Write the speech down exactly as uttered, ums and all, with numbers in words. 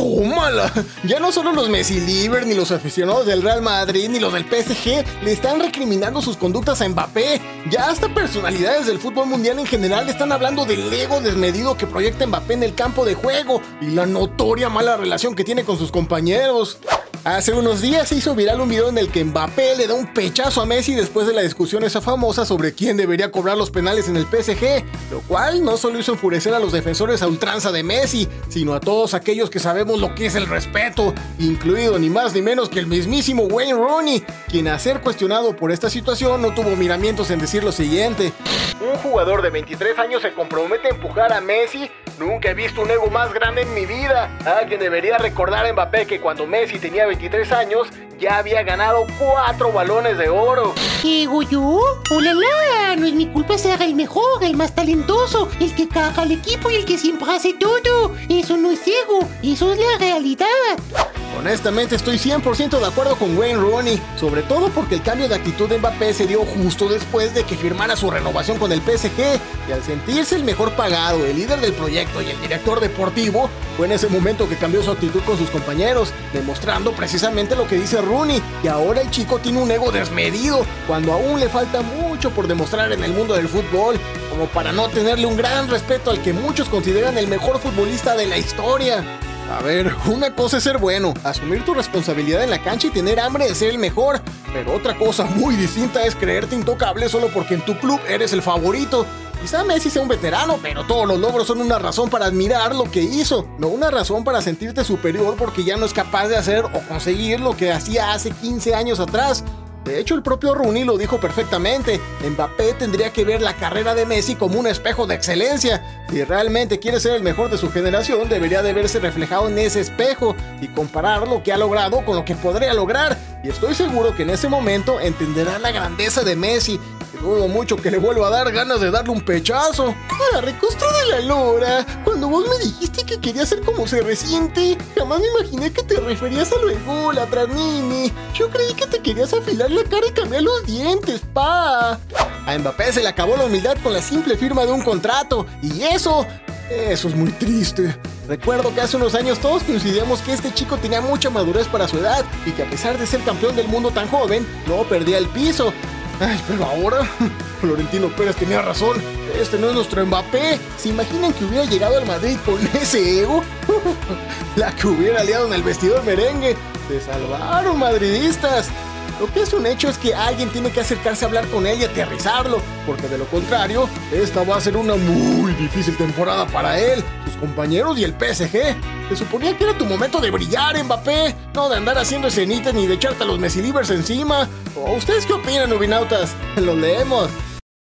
tómala. Ya no solo los Messi Livers, ni los aficionados del Real Madrid, ni los del P S G le están recriminando sus conductas a Mbappé. Ya hasta personalidades del fútbol mundial en general están hablando del ego desmedido que proyecta Mbappé en el campo de juego y la notoria mala relación que tiene con sus compañeros. Hace unos días se hizo viral un video en el que Mbappé le da un pechazo a Messi después de la discusión esa famosa sobre quién debería cobrar los penales en el P S G, lo cual no solo hizo enfurecer a los defensores a ultranza de Messi, sino a todos aquellos que sabemos lo que es el respeto, incluido ni más ni menos que el mismísimo Wayne Rooney, quien a ser cuestionado por esta situación no tuvo miramientos en decir lo siguiente: un jugador de veintitrés años se compromete a empujar a Messi. Nunca he visto un ego más grande en mi vida. Alguien debería recordar a Mbappé que cuando Messi tenía veintitrés años ya había ganado cuatro balones de oro. ¿Ego yo? ¡Olala! No es mi culpa ser el mejor, el más talentoso, el que caga al equipo y el que siempre hace todo. Eso no es ego, eso es la realidad. Honestamente estoy cien por ciento de acuerdo con Wayne Rooney, sobre todo porque el cambio de actitud de Mbappé se dio justo después de que firmara su renovación con el P S G, y al sentirse el mejor pagado, el líder del proyecto y el director deportivo, fue en ese momento que cambió su actitud con sus compañeros, demostrando precisamente lo que dice Rooney, que ahora el chico tiene un ego desmedido, cuando aún le falta mucho por demostrar en el mundo del fútbol, como para no tenerle un gran respeto al que muchos consideran el mejor futbolista de la historia. A ver, una cosa es ser bueno, asumir tu responsabilidad en la cancha y tener hambre de ser el mejor, pero otra cosa muy distinta es creerte intocable solo porque en tu club eres el favorito. Quizá Messi sea un veterano, pero todos los logros son una razón para admirar lo que hizo, no una razón para sentirte superior porque ya no es capaz de hacer o conseguir lo que hacía hace quince años atrás. De hecho, el propio Rooney lo dijo perfectamente: Mbappé tendría que ver la carrera de Messi como un espejo de excelencia. Si realmente quiere ser el mejor de su generación, debería de verse reflejado en ese espejo y comparar lo que ha logrado con lo que podría lograr. Y estoy seguro que en ese momento entenderá la grandeza de Messi. Y dudo mucho que le vuelva a dar ganas de darle un pechazo. Ah, recostro de la lora. Cuando vos me dijiste que querías ser como se resiente, jamás me imaginé que te referías a lo ególatra, Nini. Yo creí que te querías afilar la cara y cambiar los dientes, pa. A Mbappé se le acabó la humildad con la simple firma de un contrato. Y eso, eso es muy triste. Recuerdo que hace unos años todos coincidíamos que este chico tenía mucha madurez para su edad y que a pesar de ser campeón del mundo tan joven, no perdía el piso. Ay, pero ahora, Florentino Pérez tenía razón. Este no es nuestro Mbappé. ¿Se imaginan que hubiera llegado al Madrid con ese ego? La que hubiera liado en el vestidor merengue. Se salvaron, madridistas. Lo que es un hecho es que alguien tiene que acercarse a hablar con él y aterrizarlo, porque de lo contrario, esta va a ser una muy difícil temporada para él, sus compañeros y el P S G. Se suponía que era tu momento de brillar, Mbappé, no de andar haciendo escenitas ni de echarte a los Messi Livers encima. ¿O ustedes qué opinan, Ubinautas? Los leemos.